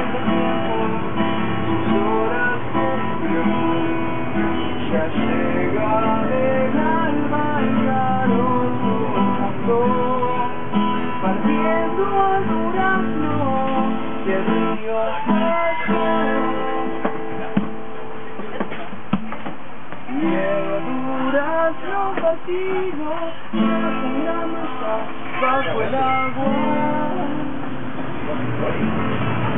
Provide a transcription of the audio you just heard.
Ya llega el alba y carozo mundo, partiendo al durazno y el río seco. Y el durazno partido en la mesa bajo el agua.